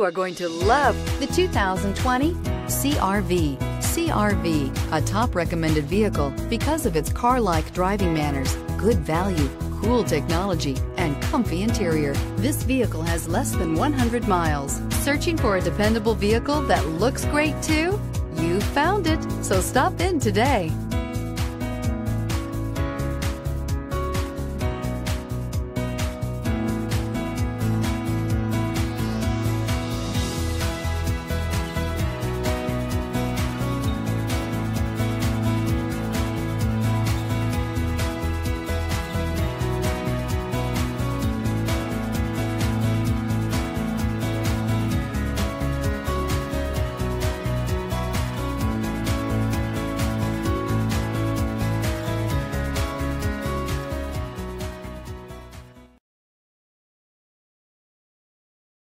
are going to love the 2020 CR-V. CR-V, a top recommended vehicle because of its car-like driving manners, good value, cool technology, and comfy interior. This vehicle has less than 100 miles. Searching for a dependable vehicle that looks great too? You found it, so stop in today.